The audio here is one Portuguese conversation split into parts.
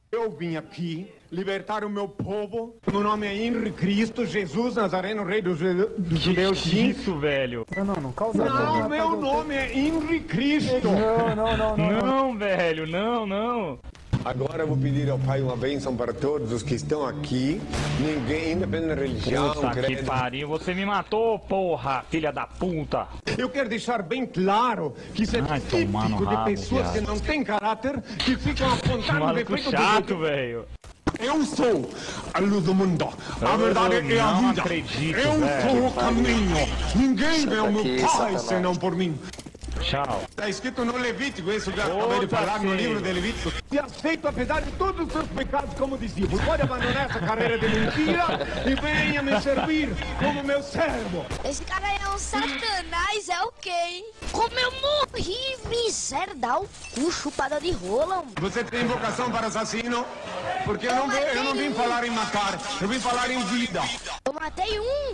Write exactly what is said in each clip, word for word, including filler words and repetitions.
Eu vim aqui libertar o meu povo. Meu nome é Henri Cristo Jesus Nazareno, rei dos, dos judeus. Que isso, velho? Não, não, não causa Não, meu nome é Henri Cristo. Não, não, não, não. Não, velho, não, não. Agora eu vou pedir ao Pai uma bênção para todos os que estão aqui. Ninguém, independente da religião, Puta que credo. pariu, você me matou, porra, filha da puta. Eu quero deixar bem claro que isso é Ai, típico tomar no de rabo, pessoas viado. que não têm caráter, que ficam apontando Maluco defeito chato, do... velho. Eu sou a luz do mundo. A Eu verdade é a não vida. acredito, Eu velho. sou o caminho. Ninguém vê o meu aqui, Pai Satanás. senão por mim. Tchau. Está escrito no Levítico, isso que eu acabei de falar no livro de Levítico. E aceito apesar de todos os seus pecados como discípulo. Pode abandonar essa carreira de mentira e venha me servir como meu servo. Esse cara é um satanás, é o quê, hein? Como eu morri, miséria, dá o cu chupada de rola, mano. Você tem vocação para assassino? Porque eu não, vim- eu não vim falar em matar, eu vim falar em vida. Eu matei um.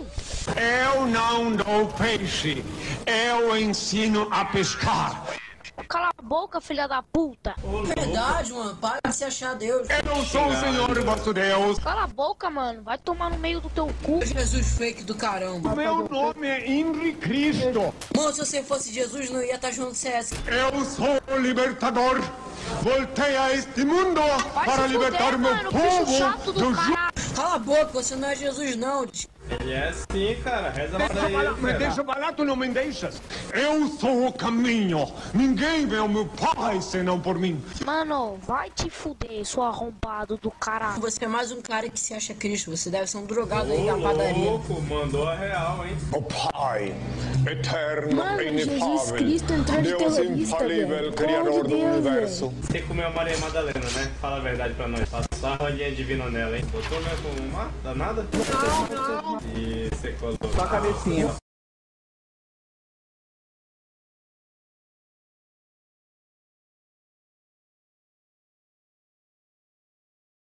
Eu não dou peixe, eu ensino a pescar. Cala a boca, filha da puta. Verdade, mano. Para de se achar Deus. Eu sou o Senhor vosso Deus. Cala a boca, mano. Vai tomar no meio do teu cu. Jesus fake do caramba. Meu nome é Henri Cristo. Mano, se você fosse Jesus, não ia estar jogando C S. Eu sou o libertador. Voltei a este mundo Vai para se libertar fuder, o meu mano. Bicho povo chato do do ju- caralho. Cala a boca, você não é Jesus, não. Ele é sim, cara. Reza Deixa pra eu ele. falar, mas deixa eu falar, tu não me deixas. Eu sou o caminho. Ninguém vê o meu Pai senão por mim. Mano, vai te fuder, seu arrombado do caralho. Você é mais um cara que se acha Cristo. Você deve ser um drogado aí Ô, da padaria. louco, mandou a real, hein? O Pai, eterno Mano, e Jesus inefável, Cristo entrou de Deus terrorista, infalível, velho. Criador Pelo amor do de Deus, universo. Você comeu a Maria Madalena, né? Fala a verdade pra nós. Passou a rolinha divina nela, hein? Botou mesmo uma? Danada? Não, não. E você colocou. Só a cabecinha.